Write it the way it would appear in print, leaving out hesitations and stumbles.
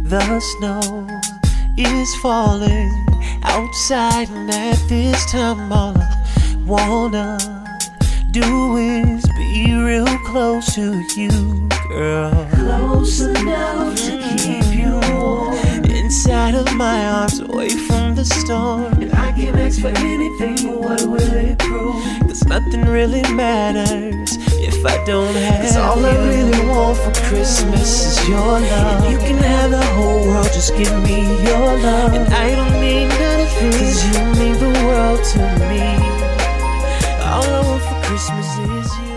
The snow is falling outside, and at this time all I wanna do is be real close to you, girl. Close enough to keep you warm, inside of my arms, away from the storm. and I can ask for anything, but what will it prove? Cause nothing really matters if I don't have you. 'Cause all I you. really want for Christmas is your love. And you can have the whole world, just give me your love. And I don't need none of it, 'cause you mean the world to me. All I want for Christmas is you.